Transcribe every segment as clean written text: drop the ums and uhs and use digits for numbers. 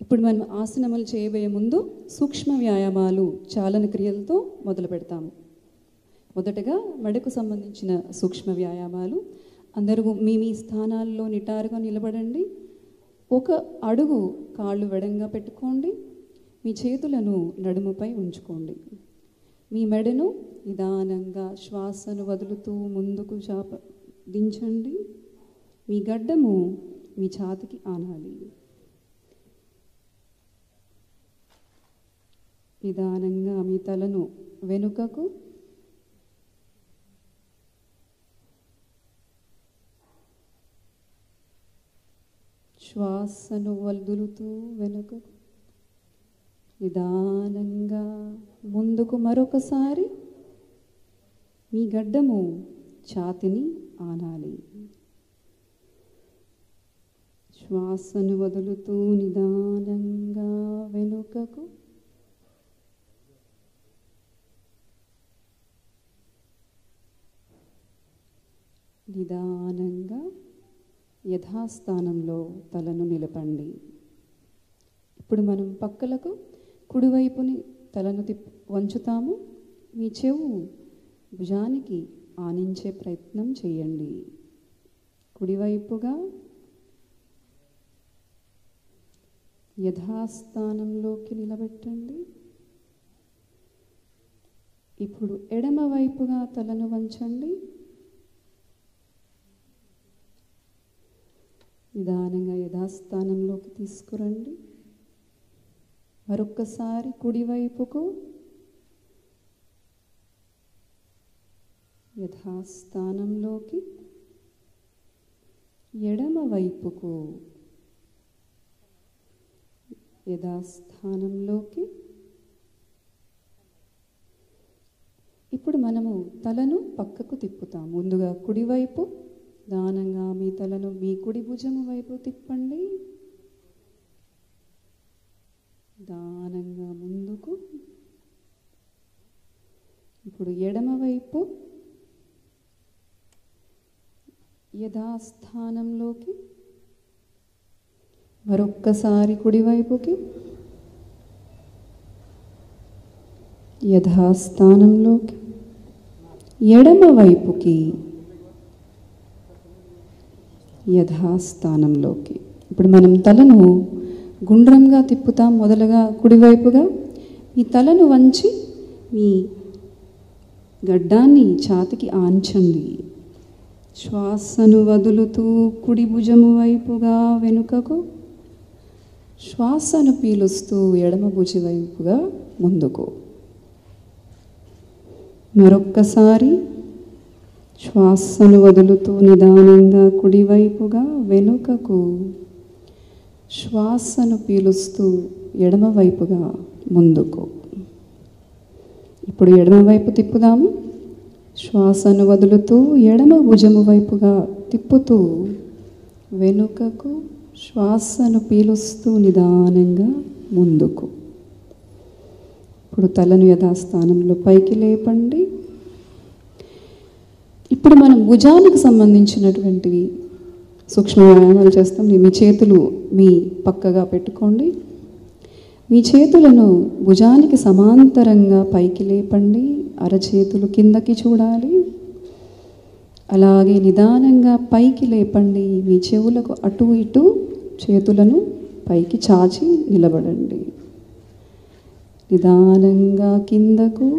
ఇప్పుడు మనం ఆసనములు చేయబోయే ముందు సూక్ష్మ వ్యాయామాలు చాలన క్రియలతో మొదలు పెడతాము. మొదటగా మెడకు సంబంధించిన సూక్ష్మ వ్యాయామాలు. అందరూ మీ మీ స్థానాల్లో నిటారుగా నిలబడండి. ఒక అడుగు కాళ్ళు వెడంగా పెట్టుకోండి. మీ చేతులను నడుముపై ఉంచుకోండి. మీ మెడను నిదానంగా శ్వాసను వదులుతూ ముందుకు దించండి. మీ గడ్డము మీ ఛాతికి ఆనాలి. నిదానంగా మీ తలను వెనుకకు, శ్వాసను వదులుతూ వెనుకకు, నిదానంగా ముందుకు. మరొకసారి మీ గడ్డము ఛాతిని ఆనాలి. శ్వాసను వదులుతూ నిదానంగా వెనుకకు, నిదానంగా యథాస్థానంలో తలను నిలపండి. ఇప్పుడు మనం పక్కలకు కుడివైపుని తలను వంచుతాము. మీ చెవు భుజానికి ఆనించే ప్రయత్నం చేయండి. కుడివైపుగా యథాస్థానంలోకి నిలబెట్టండి. ఇప్పుడు ఎడమ వైపుగా తలను వంచండి. నిదానంగా యథాస్థానంలోకి తీసుకురండి. మరొక్కసారి కుడివైపుకు, యథాస్థానంలోకి, ఎడమ వైపుకు, యథాస్థానంలోకి. ఇప్పుడు మనము తలను పక్కకు తిప్పుతాము. ముందుగా కుడివైపు నిదానంగా మీ తలను మీ కుడి భుజము వైపు తిప్పండి. నిదానంగా ముందుకు. ఇప్పుడు ఎడమ వైపు యథాస్థానంలోకి, మరొక్కసారి కుడివైపుకి, యథాస్థానంలోకి, ఎడమ వైపుకి, యథాస్థానంలోకి. ఇప్పుడు మనం తలను గుండ్రంగా తిప్పుతాం. మొదలుగా కుడివైపుగా మీ తలను వంచి మీ గడ్డాన్ని ఛాతికి ఆంచండి. శ్వాసను వదులుతూ కుడి భుజము వైపుగా వెనుకకు, శ్వాసను పీలుస్తూ ఎడమ భుజం వైపుగా ముందుకు. మరొక్కసారి శ్వాసను వదులుతూ నిదానంగా కుడివైపుగా వెనుకకు, శ్వాసను పీలుస్తూ ఎడమవైపుగా ముందుకు. ఇప్పుడు ఎడమవైపు తిప్పుదాము. శ్వాసను వదులుతూ ఎడమ భుజము వైపుగా తిప్పుతూ వెనుకకు, శ్వాసను పీలుస్తూ నిదానంగా ముందుకు. ఇప్పుడు తలను యథాస్థానంలో పైకి లేపండి. ఇప్పుడు మనం భుజానికి సంబంధించినటువంటివి సూక్ష్మ వ్యాయామాలు చేస్తాం. మీ చేతులు మీ పక్కగా పెట్టుకోండి. మీ చేతులను భుజానికి సమాంతరంగా పైకి లేపండి. అరచేతులు కిందకి చూడాలి. అలాగే నిదానంగా పైకి లేపండి. మీ చెవులకు అటు ఇటు చేతులను పైకి చాచి నిలబడండి. నిదానంగా కిందకు,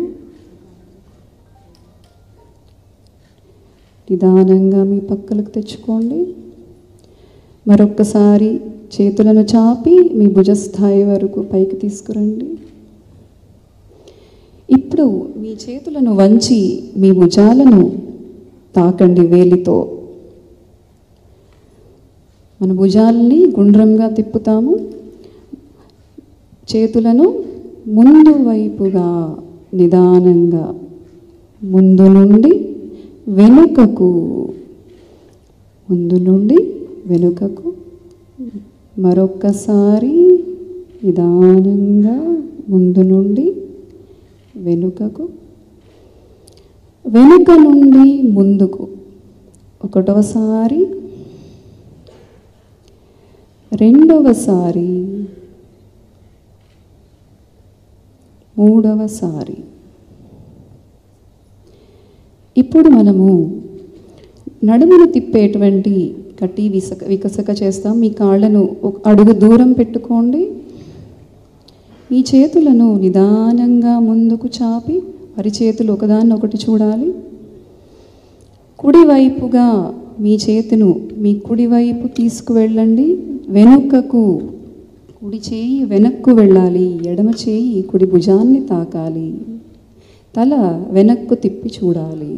నిదానంగా మీ పక్కలకు తెచ్చుకోండి. మరొక్కసారి చేతులను చాపి మీ భుజస్థాయి వరకు పైకి తీసుకురండి. ఇప్పుడు మీ చేతులను వంచి మీ భుజాలను తాకండి వేలితో. మన భుజాలని గుండ్రంగా తిప్పుతాము. చేతులను ముందు వైపుగా నిదానంగా, ముందు నుండి వెనుకకు, ముందు నుండి వెనుకకు. మరొక్కసారి నిదానంగా ముందు నుండి వెనుకకు, వెనుక నుండి ముందుకు. ఒకటవసారి, రెండవసారి, మూడవసారి. ఇప్పుడు మనము నడుమును తిప్పేటువంటి కట్టి వికసక చేస్తాం. మీ కాళ్ళను ఒక అడుగు దూరం పెట్టుకోండి. మీ చేతులను నిదానంగా ముందుకు చాపి అరిచేతులు ఒకదాన్నొకటి చూడాలి. కుడివైపుగా మీ చేతును మీ కుడివైపు తీసుకువెళ్ళండి. వెనుకకు కుడి చేయి వెనక్కు వెళ్ళాలి. ఎడమ చేయి కుడి భుజాన్ని తాకాలి. తల వెనక్కు తిప్పి చూడాలి.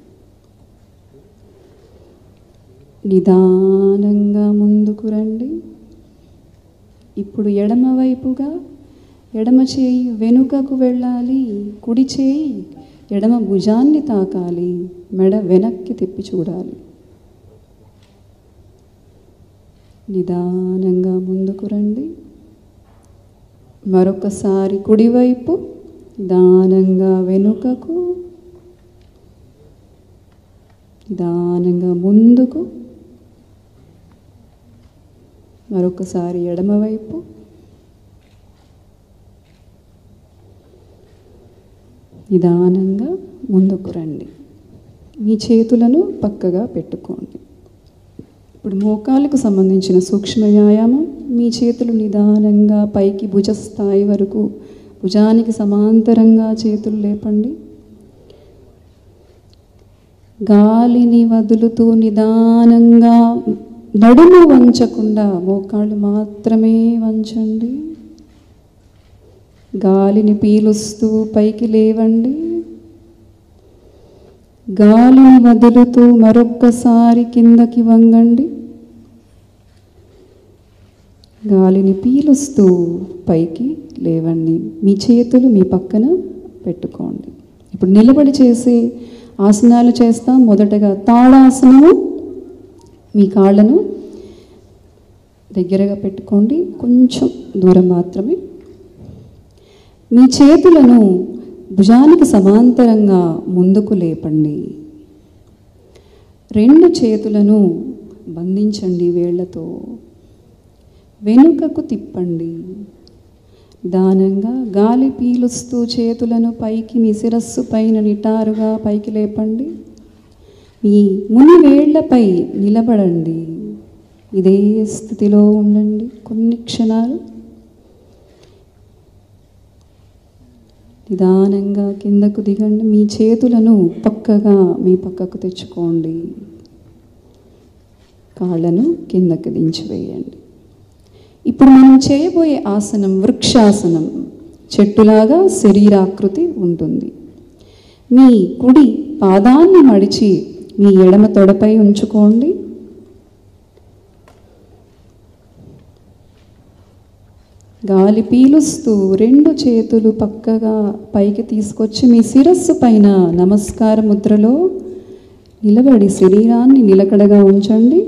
నిదానంగా ముందుకు రండి. ఇప్పుడు ఎడమ వైపుగా ఎడమ చేయి వెనుకకు వెళ్ళాలి. కుడి చేయి ఎడమ భుజాన్ని తాకాలి. మెడ వెనక్కి తిప్పి చూడాలి. నిదానంగా ముందుకు రండి. మరొకసారి కుడివైపు నిదానంగా వెనుకకు, నిదానంగా ముందుకు. మరొకసారి ఎడమవైపు, నిదానంగా ముందుకు రండి. మీ చేతులను పక్కగా పెట్టుకోండి. ఇప్పుడు మోకాలకు సంబంధించిన సూక్ష్మ వ్యాయామం. మీ చేతులు నిదానంగా పైకి భుజస్థాయి వరకు, భుజానికి సమాంతరంగా చేతులు లేపండి. గాలిని వదులుతూ నిదానంగా నడుము వంచకుండా మోకాళ్ళు మాత్రమే వంచండి. గాలిని పీలుస్తూ పైకి లేవండి. గాలిని వదులుతూ మరొక్కసారి కిందకి వంగండి. గాలిని పీలుస్తూ పైకి లేవండి. మీ చేతులు మీ పక్కన పెట్టుకోండి. ఇప్పుడు నిలబడి చేసే ఆసనాలు చేస్తాం. మొదటగా తాడాసనము. మీ కాళ్ళను దగ్గరగా పెట్టుకోండి, కొంచెం దూరం మాత్రమే. మీ చేతులను భుజానికి సమాంతరంగా ముందుకు లేపండి. రెండు చేతులను బంధించండి వేళ్లతో. వెనుకకు తిప్పండి. నిదానంగా గాలి పీలుస్తూ చేతులను పైకి మీ శిరస్సు పైన నిటారుగా పైకి లేపండి. మీ ముని వేళ్లపై నిలబడండి. ఇదే స్థితిలో ఉండండి కొన్ని క్షణాలు. నిదానంగా కిందకు దిగండి. మీ చేతులను పక్కగా మీ పక్కకు తెచ్చుకోండి. కాళ్ళను కిందకు దించివేయండి. ఇప్పుడు మనం చేయబోయే ఆసనం వృక్షాసనం. చెట్టులాగా శరీరాకృతి ఉంటుంది. మీ కుడి పాదాన్ని మడిచి మీ ఎడమ తొడపై ఉంచుకోండి. గాలి పీలుస్తూ రెండు చేతులు పక్కగా పైకి తీసుకొచ్చి మీ శిరస్సు పైన నమస్కార ముద్రలో నిలబడి శరీరాన్ని నిలకడగా ఉంచండి.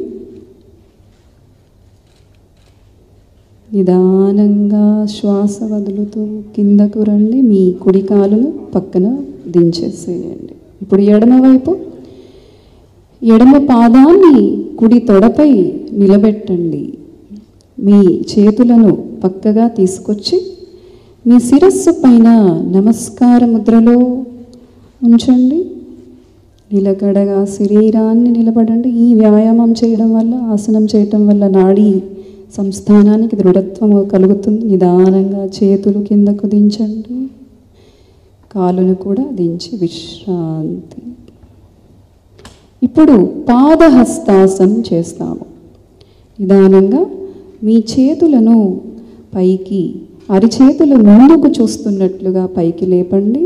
నిదానంగా శ్వాస వదులుతూ కిందకు రండి. మీ కుడి కాలును పక్కన దించేసేయండి. ఇప్పుడు ఎడమవైపు ఎడమ పాదాన్ని కుడి తొడపై నిలబెట్టండి. మీ చేతులను పక్కగా తీసుకొచ్చి మీ శిరస్సు పైన నమస్కార ముద్రలో ఉంచండి. నిలకడగా శరీరాన్ని నిలబడండి. ఈ వ్యాయామం చేయడం వల్ల, ఆసనం చేయటం వల్ల నాడీ సంస్థానానికి దృఢత్వం కలుగుతుంది. నిదానంగా చేతులు కిందకు దించండి. కాలును కూడా దించి విశ్రాంతి. ఇప్పుడు పాదహస్తాసనం చేస్తాము. నిదానంగా మీ చేతులను పైకి, అరిచేతులు ముందుకు చూస్తున్నట్లుగా పైకి లేపండి.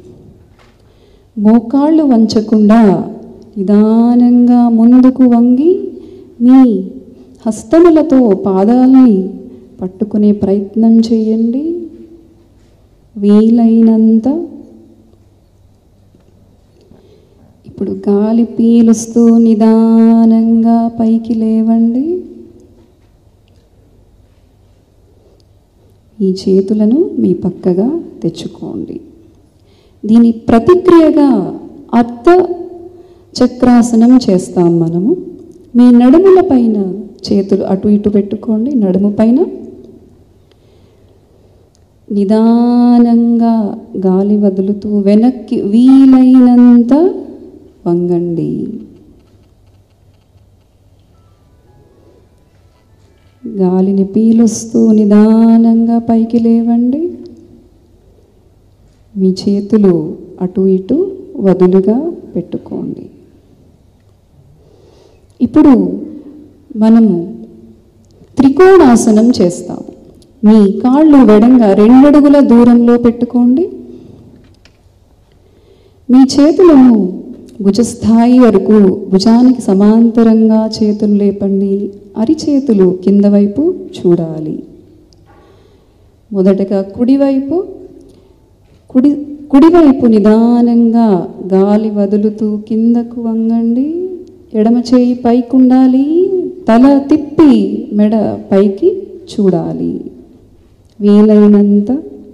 మోకాళ్ళు వంచకుండా నిదానంగా ముందుకు వంగి మీ హస్తములతో పాదాలని పట్టుకునే ప్రయత్నం చేయండి. వీలైనంత. ఇప్పుడు గాలి పీలుస్తూ నిదానంగా పైకి లేవండి. ఈ చేతులను మీ పక్కగా తెచ్చుకోండి. దీని ప్రతిక్రియగా అర్ధ చక్రాసనం చేస్తాం మనము. మీ నడుముల పైన చేతులు అటు ఇటు పెట్టుకోండి. నడుము పైన నిదానంగా గాలి వదులుతూ వెనక్కి వీలైనంత వంగండి. గాలిని పీలుస్తూ నిదానంగా పైకి లేవండి. మీ చేతులు అటు ఇటు వదులుగా పెట్టుకోండి. ఇప్పుడు మనము త్రికోణాసనం చేస్తాము. మీ కాళ్ళు వెడంగా 2 అడుగుల దూరంలో పెట్టుకోండి. మీ చేతులను భుజస్థాయి వరకు భుజానికి సమాంతరంగా చేతులు లేపండి. అరిచేతులు కింద వైపు చూడాలి. మొదటగా కుడివైపు నిదానంగా గాలి వదులుతూ కిందకు వంగండి. ఎడమ చేయి పైకి ఉండాలి. తల తిప్పి మెడ పైకి చూడాలి. వీలైనంత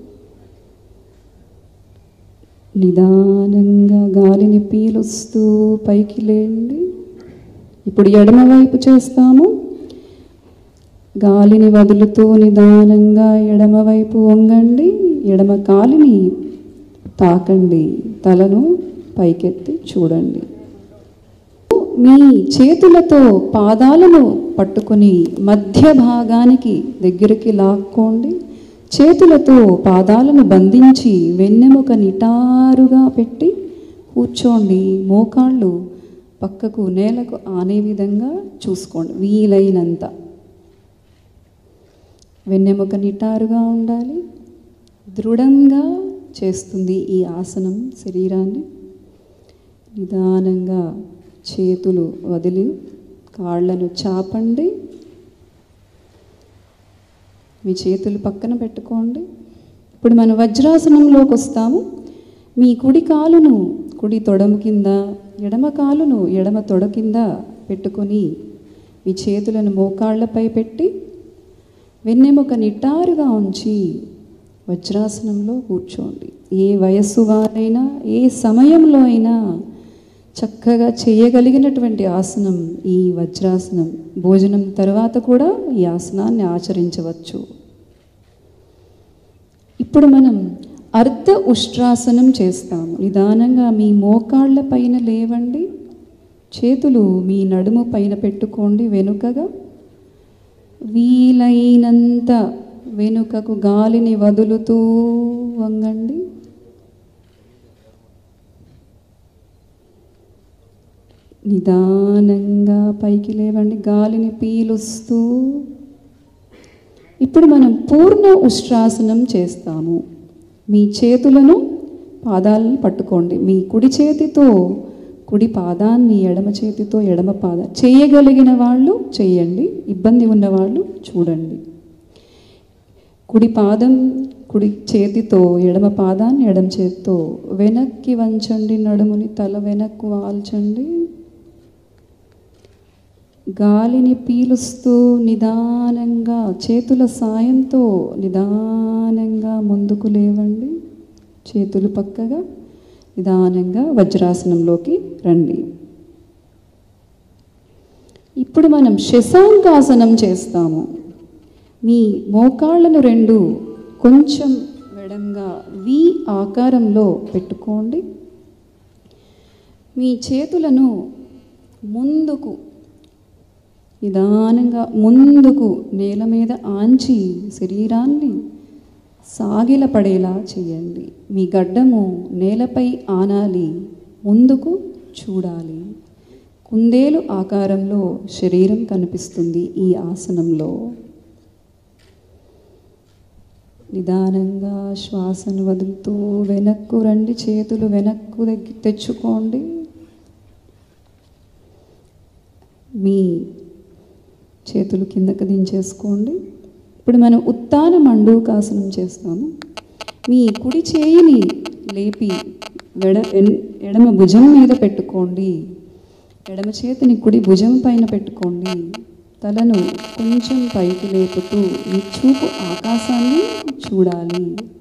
నిదానంగా గాలిని పీలుస్తూ పైకి లేండి. ఇప్పుడు ఎడమ వైపు చేస్తాము. గాలిని వదులుతూ నిదానంగా ఎడమ వైపు వంగండి. ఎడమ కాలిని తాకండి. తలను పైకెత్తి చూడండి. మీ చేతులతో పాదాలను పట్టుకొని మధ్య భాగానికి దగ్గరికి లాక్కోండి. చేతులతో పాదాలను బంధించి వెన్నెముక నిటారుగా పెట్టి కూర్చోండి. మోకాళ్ళు పక్కకు నేలకు ఆనే విధంగా చూసుకోండి. వీలైనంత వెన్నెముక నిటారుగా ఉండాలి. దృఢంగా చేస్తుంది ఈ ఆసనం శరీరాన్ని. నిదానంగా చేతులు వదిలి కాళ్ళను చాపండి. మీ చేతులు పక్కన పెట్టుకోండి. ఇప్పుడు మనం వజ్రాసనంలోకి వస్తాము. మీ కుడి కాలును కుడి తొడము కింద, ఎడమ కాలును ఎడమ తొడ కింద పెట్టుకొని మీ చేతులను మోకాళ్ళపై పెట్టి వెన్నెముక నిటారుగా ఉంచి వజ్రాసనంలో కూర్చోండి. ఏ వయస్సు వారైనా ఏ సమయంలో అయినా చక్కగా చేయగలిగినటువంటి ఆసనం ఈ వజ్రాసనం. భోజనం తర్వాత కూడా ఈ ఆసనాన్ని ఆచరించవచ్చు. ఇప్పుడు మనం అర్ధ ఉష్ట్రాసనం చేస్తాము. నిదానంగా మీ మోకాళ్ళ పైన లేవండి. చేతులు మీ నడుము పైన పెట్టుకోండి. వెనుకగా వీలైనంత వెనుకకు గాలిని వదులుతూ వంగండి. నిదానంగా పైకి లేవండి. గాలిని పీలుస్తూ. ఇప్పుడు మనం పూర్ణ ఉష్ట్రాసనం చేస్తాము. మీ చేతులను పాదాలను పట్టుకోండి. మీ కుడి చేతితో కుడి పాదాన్ని, ఎడమ చేతితో ఎడమ పాదాన్ని. చేయగలిగిన వాళ్ళు చేయండి, ఇబ్బంది ఉన్నవాళ్ళు చూడండి. కుడి పాదం కుడి చేతితో, ఎడమ పాదాన్ని ఎడమ చేతితో వెనక్కి వంచండి. నడుముని తల వెనక్కు వాల్చండి. గాలిని పీలుస్తూ నిదానంగా చేతుల సాయంతో నిదానంగా ముందుకు లేవండి. చేతులు పక్కగా నిదానంగా వజ్రాసనంలోకి రండి. ఇప్పుడు మనం శశాంకాసనం చేస్తాము. మీ మోకాళ్ళను 2 కొంచెం వెడంగా వి ఆకారంలో పెట్టుకోండి. మీ చేతులను ముందుకు నిదానంగా ముందుకు నేల మీద ఆంచి శరీరాన్ని సాగిలపడేలా చేయండి. మీ గడ్డము నేలపై ఆనాలి. ముందుకు చూడాలి. కుందేలు ఆకారంలో శరీరం కనిపిస్తుంది ఈ ఆసనంలో. నిదానంగా శ్వాసను వదులుతూ వెనక్కు రండి. చేతులు వెనక్కు తెచ్చుకోండి. మీ చేతులు కిందకు దించేసుకోండి. ఇప్పుడు మనం ఉత్తాన మండూకాసనం చేస్తాము. మీ కుడి చేయిని లేపి ఎడమ భుజం మీద పెట్టుకోండి. ఎడమ చేతిని కుడి భుజం పైన పెట్టుకోండి. తలను కొంచెం పైకి లేపుతూ మీ చూపు ఆకాశాన్ని చూడాలి.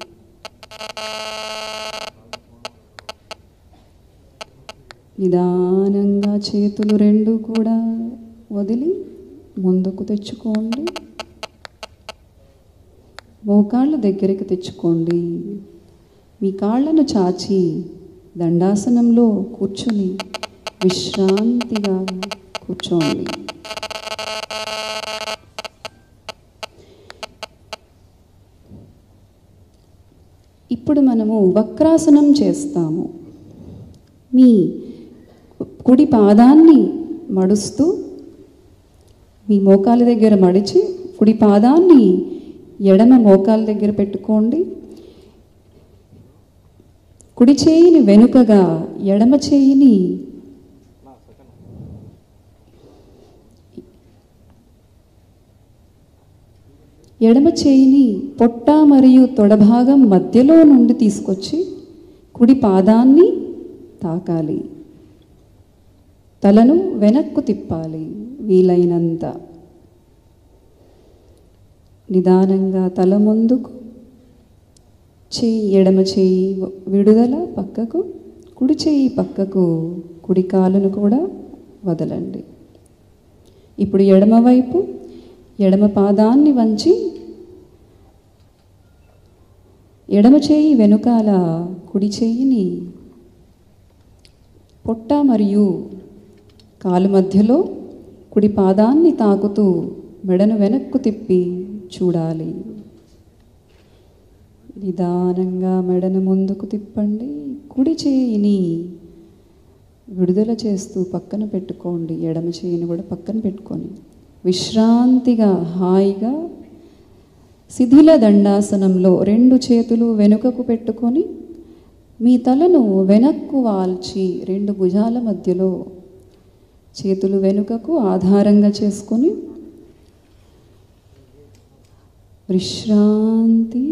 నిదానంగా చేతులు 2 కూడా వదిలి ముందుకు తెచ్చుకోండి. మోకాళ్ళు దగ్గరికి తెచ్చుకోండి. మీ కాళ్ళను చాచి దండాసనంలో కూర్చొని విశ్రాంతిగా కూర్చోండి. ఇప్పుడు మనము వక్రాసనం చేస్తాము. మీ కుడి పాదాన్ని మడుస్తూ మీ మోకాల దగ్గర మడిచి కుడి పాదాన్ని ఎడమ మోకాల దగ్గర పెట్టుకోండి. కుడి చేయిని వెనుకగా, ఎడమ చేయిని పొట్ట మరియు తొడభాగం మధ్యలో నుండి తీసుకొచ్చి కుడి పాదాన్ని తాకాలి. తలను వెనక్కు తిప్పాలి వీలైనంత. నిదానంగా తల ముందుకు, ఎడమ చేయి విడుదల పక్కకు, కుడి చేయి పక్కకు, కుడి కాలును కూడా వదలండి. ఇప్పుడు ఎడమవైపు ఎడమ పాదాన్ని వంచి ఎడమ చేయి వెనుకాల కుడి చేయిని పొట్ట మరియు కాలు మధ్యలో కుడి పాదాన్ని తాకుతూ మెడను వెనక్కు తిప్పి చూడాలి. నిదానంగా మెడను ముందుకు తిప్పండి. కుడి చేయిని విడుదల చేస్తూ పక్కన పెట్టుకోండి. ఎడమ చేయిని కూడా పక్కన పెట్టుకొని విశ్రాంతిగా హాయిగా శిథిల దండాసనంలో 2 చేతులు వెనుకకు పెట్టుకొని మీ తలను వెనక్కు వాల్చి 2 భుజాల మధ్యలో చేతులు వెనుకకు ఆధారంగా చేసుకొని విశ్రాంతి.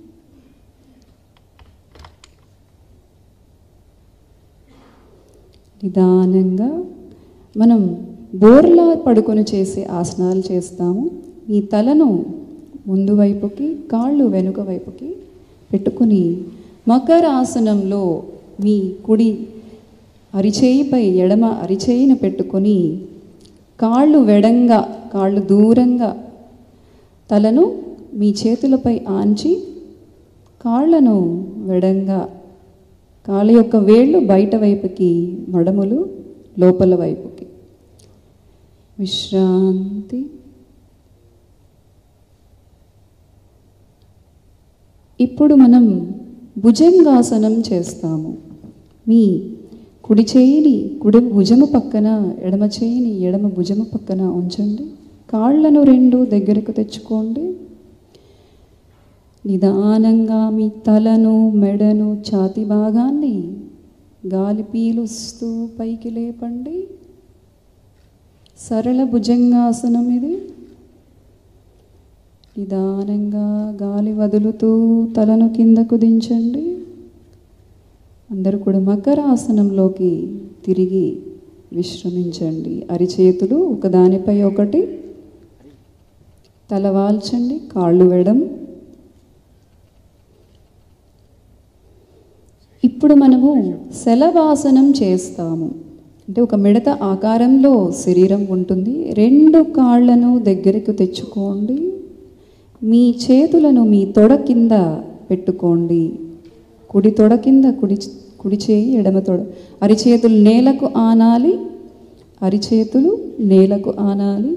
నిదానంగా మనం బోర్లా పడుకొని చేసే ఆసనాలు చేస్తాము. మీ తలను ముందు వైపుకి, కాళ్ళు వెనుక వైపుకి పెట్టుకుని మకరాసనంలో మీ కుడి అరిచేయిపై ఎడమ అరిచేయిని పెట్టుకొని కాళ్ళు వెడంగా, కాళ్ళు దూరంగా తలను మీ చేతులపై ఆంచి కాళ్ళను వెడంగా, కాళ్ళ యొక్క వేళ్ళు బయట వైపుకి, మడములు లోపల వైపుకి. విశ్రాంతి. ఇప్పుడు మనం భుజంగాసనం చేస్తాము. మీ కుడి చేయిని కుడి భుజము పక్కన, ఎడమ చేయిని ఎడమ భుజము పక్కన ఉంచండి. కాళ్ళను 2 దగ్గరకు తెచ్చుకోండి. నిదానంగా మీ తలను, మెడను, ఛాతీ భాగాన్ని గాలి పీలుస్తూ పైకి లేపండి. సరళ భుజంగాసనం ఇది. నిదానంగా గాలి వదులుతూ తలను కిందకు దించండి. అందరూ కూడా మకరాసనంలోకి తిరిగి విశ్రమించండి. అరిచేతులు ఒకదానిపై ఒకటి, తల వాల్చండి, కాళ్ళు వెడం. ఇప్పుడు మనము శలభాసనం చేస్తాము. అంటే ఒక మిడత ఆకారంలో శరీరం ఉంటుంది. 2 కాళ్ళను దగ్గరకు తెచ్చుకోండి. మీ చేతులను మీ తొడ కింద పెట్టుకోండి. కుడి తొడ కింద కుడి చేయి, ఎడమ తొడ. అరిచేతులు నేలకు ఆనాలి. అరిచేతులు నేలకు ఆనాలి.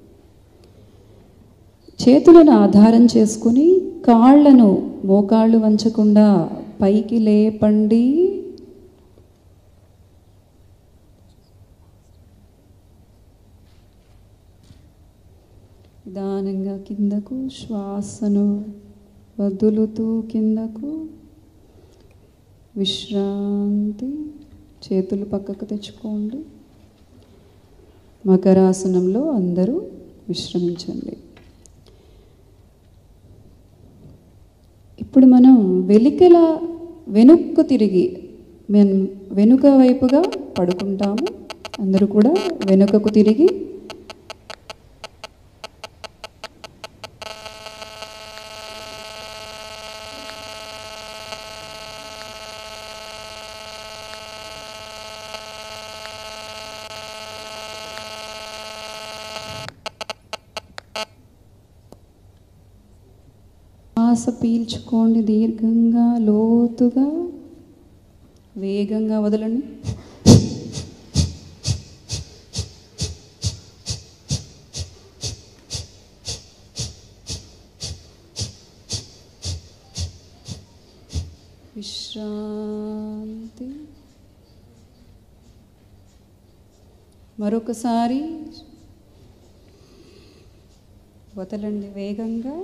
చేతులను ఆధారం చేసుకుని కాళ్ళను మోకాళ్ళు వంచకుండా పైకి లేపండి. నిదానంగా కిందకు శ్వాసను వదులుతూ కిందకు. విశ్రాంతి. చేతులు పక్కకు తెచ్చుకోండి. మకరాసనంలో అందరూ విశ్రమించండి. ఇప్పుడు మనం వెనుక్కు తిరిగి వెనుక వైపుగా పడుకుంటాము. అందరూ కూడా వెనుకకు తిరిగి శ్వాస పీల్చుకోండి దీర్ఘంగా, లోతుగా, వేగంగా వదలండి. విశ్రాంతి. మరొకసారి వదలండి వేగంగా.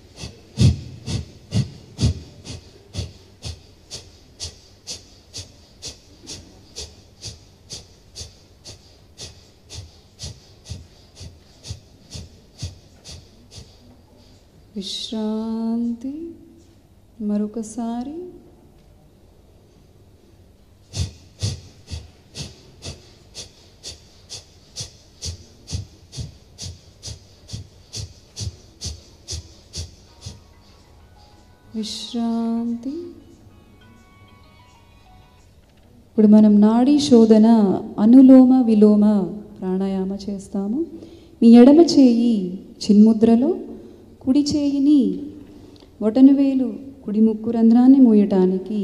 విశ్రాంతి. మరొకసారి. విశ్రాంతి. ఇప్పుడు మనం నాడీ శోధన అనులోమ విలోమ ప్రాణాయామ చేస్తాము. మీ ఎడమ చేయి చిన్ముద్రలో, కుడి చేయిని బొటనవేలు కుడి ముక్కు రంధ్రాన్ని మూయటానికి,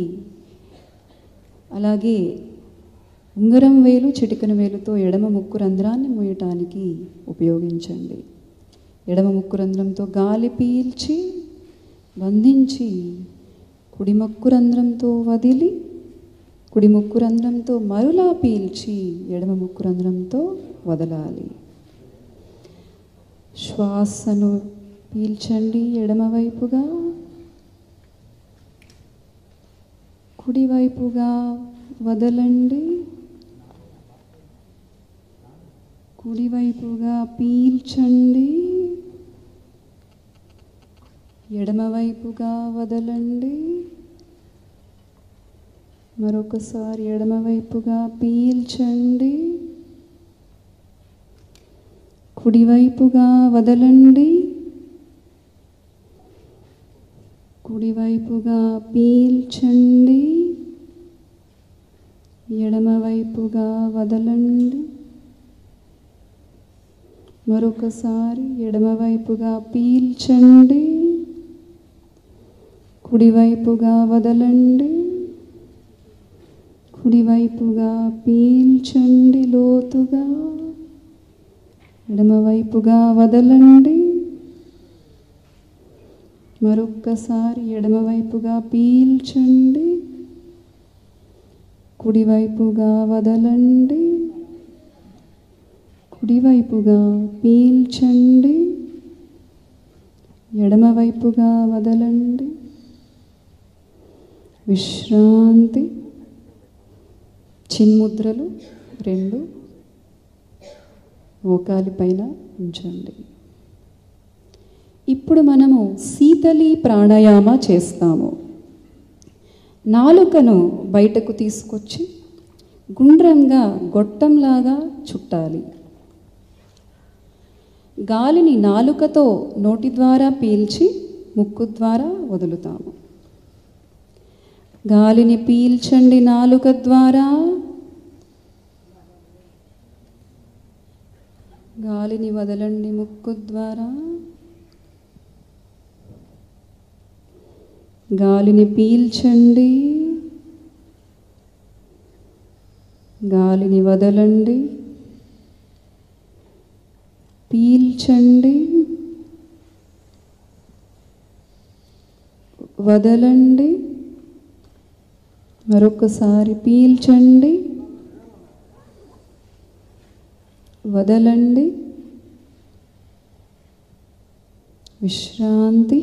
అలాగే ఉంగరం వేలు చిటికెన వేలుతో ఎడమ ముక్కు రంధ్రాన్ని మూయటానికి ఉపయోగించండి. ఎడమ ముక్కు రంధ్రంతో గాలి పీల్చి బంధించి, కుడి ముక్కు రంధ్రంతో వదిలి, కుడి ముక్కు రంధ్రంతో మరులా పీల్చి ఎడమ ముక్కు రంధ్రంతో వదలాలి. శ్వాసను పీల్చండి ఎడమవైపుగా, కుడివైపుగా వదలండి. కుడివైపుగా పీల్చండి, ఎడమవైపుగా వదలండి. మరొకసారి ఎడమవైపుగా పీల్చండి, కుడివైపుగా వదలండి. కుడివైపుగా పీల్చండి, ఎడమవైపుగా వదలండి. మరొకసారి ఎడమవైపుగా పీల్చండి, కుడివైపుగా వదలండి. కుడివైపుగా పీల్చండి లోతుగా, ఎడమవైపుగా వదలండి. మరొక్కసారి ఎడమవైపుగా పీల్చండి, కుడివైపుగా వదలండి. కుడివైపుగా పీల్చండి, ఎడమవైపుగా వదలండి. విశ్రాంతి. చిన్ముద్రలు 2 మోకాలి పైన ఉంచండి. ఇప్పుడు మనము శీతలి ప్రాణాయామ చేస్తాము. నాలుకను బయటకు తీసుకొచ్చి గుండ్రంగా గొట్టంలాగా చుట్టాలి. గాలిని నాలుకతో నోటి ద్వారా పీల్చి ముక్కు ద్వారా వదులుతాము. గాలిని పీల్చండి నాలుక ద్వారా, గాలిని వదలండి ముక్కు ద్వారా. గాలిని పీల్చండి, గాలిని వదలండి. పీల్చండి, వదలండి. మరొకసారి పీల్చండి, వదలండి. విశ్రాంతి.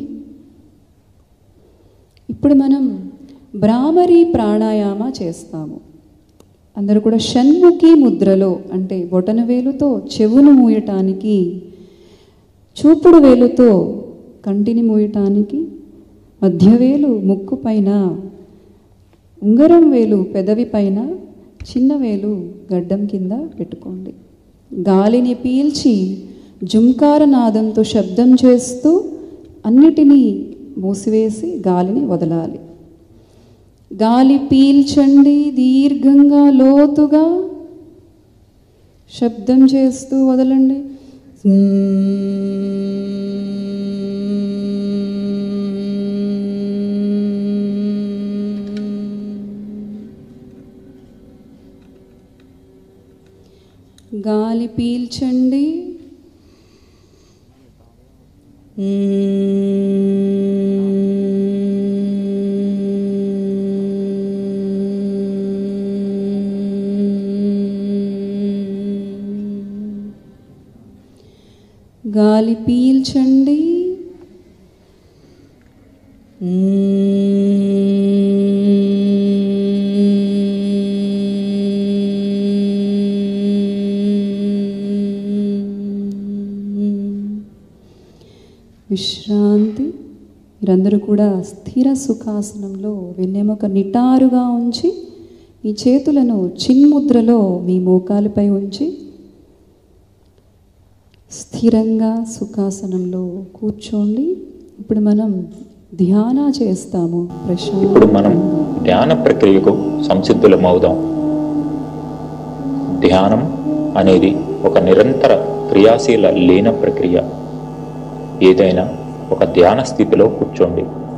ఇప్పుడు మనం భ్రామరి ప్రాణాయామ చేస్తాము. అందరూ కూడా షణ్ముఖి ముద్రలో, అంటే బొటన వేలుతో చెవును మూయటానికి, చూపుడు వేలుతో కంటిని మూయటానికి, మధ్యవేలు ముక్కు పైన, ఉంగరం వేలు పెదవి పైన, చిన్న వేలు గడ్డం కింద పెట్టుకోండి. గాలిని పీల్చి జుంకార నాదంతో శబ్దం చేస్తూ అన్నిటినీ మూసివేసి గాలిని వదలాలి. గాలి పీల్చండి దీర్ఘంగా లోతుగా, శబ్దం చేస్తూ వదలండి. గాలి పీల్చండి. గాలి పీల్చండి. విశ్రాంతి. మీరందరూ కూడా స్థిర సుఖాసనంలో వెన్నెముక నిటారుగా ఉంచి మీ చేతులను చిన్ముద్రలో మీ మోకాలిపై ఉంచి స్థిరంగా సుఖాసనంలో కూర్చోండి. ఇప్పుడు మనం ధ్యాన చేస్తాము. ఇప్పుడు మనం ధ్యాన ప్రక్రియకు సంసిద్ధులమవుదాం. ధ్యానం అనేది ఒక నిరంతర క్రియాశీల లీన ప్రక్రియ. ఏదైనా ఒక ధ్యాన స్థితిలో కూర్చోండి.